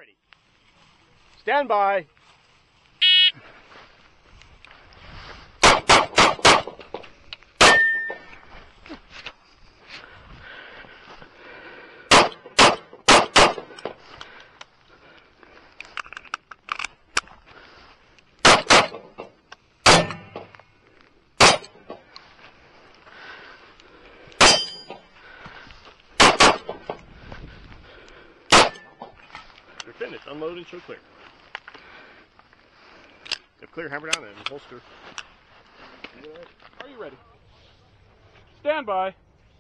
ready. Stand by. You're finished. Unload and show clear. If clear, hammer down and holster. Are you ready? Stand by.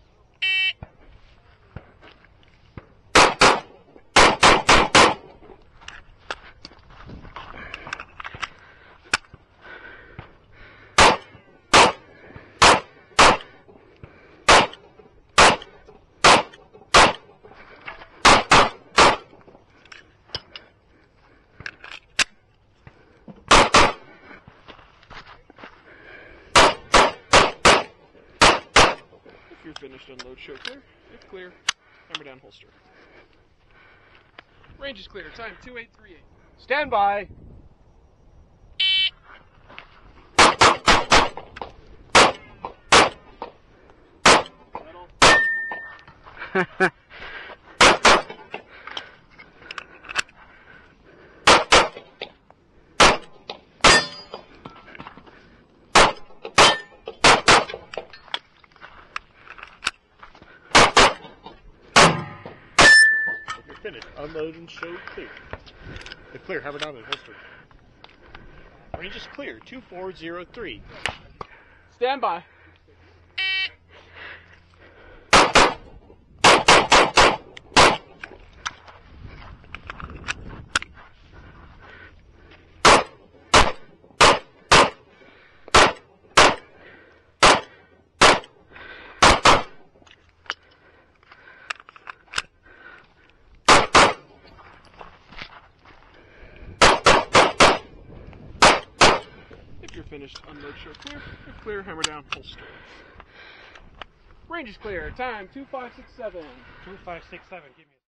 If you're finished, unload, show clear. If clear, hammer down, holster. Range is clear. Time 2838. Stand by. Finished. Unload and show clear. If clear, hammer down and holster. Range is clear. 2403. Stand by. If you're finished, unload, show clear. If clear, hammer down, holster. Range is clear. Time 2567. 2567. Give me a